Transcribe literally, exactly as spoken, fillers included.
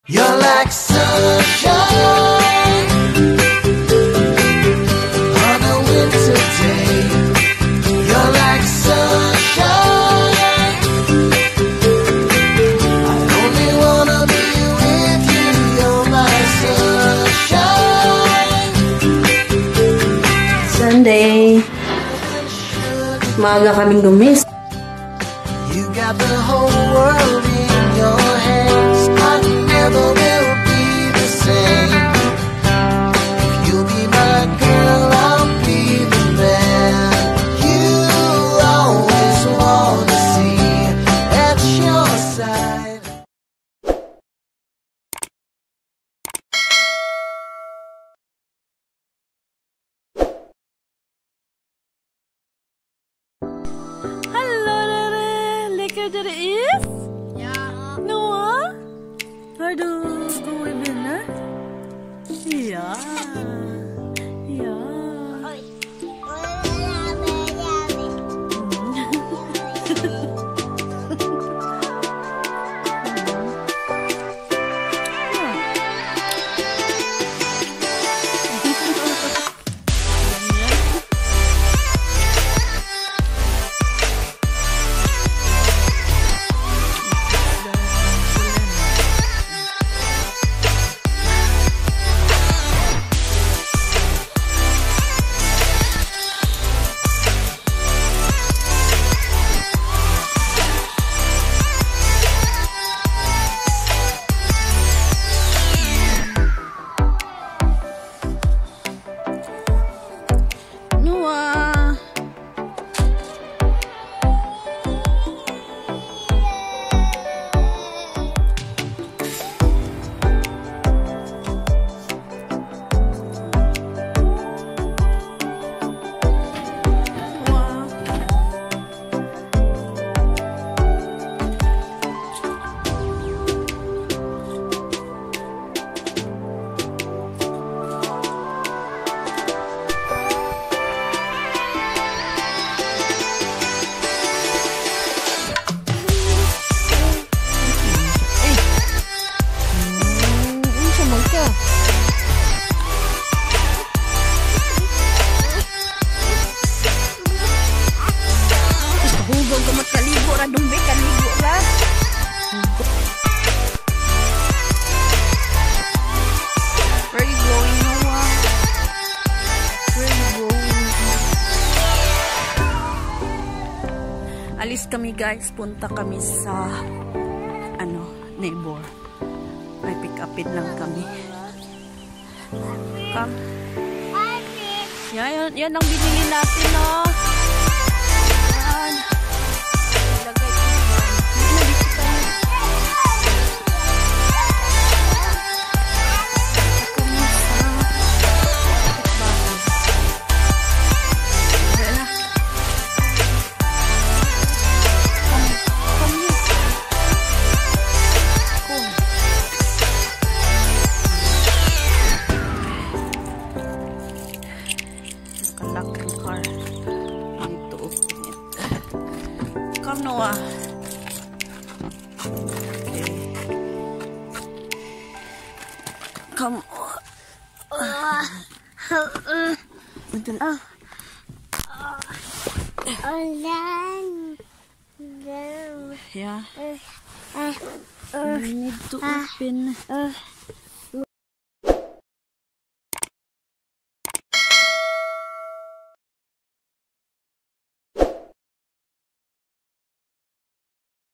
You're like sunshine on a winter day. You're like sunshine. I only wanna be with you. You're my sunshine. Sunday. Maaga kaming gumis. You got the whole world in your hands. I never will be the same. If you'll be my girl, I'll be the man you always want to see at your side. Hello there, lekker dat het is? Ja. Noah? Waar doe je binnen? Ja. Ja. Alis kami guys, punta kami sa ano, neighbor. May pick upin lang kami. Come. Yan, yan ang binili natin, no. Yan. Ilagay ko yan. Dito tayo. Kami sa bahay. Ayan na. Come, Noah. Okay. Come. Yeah. We need to open.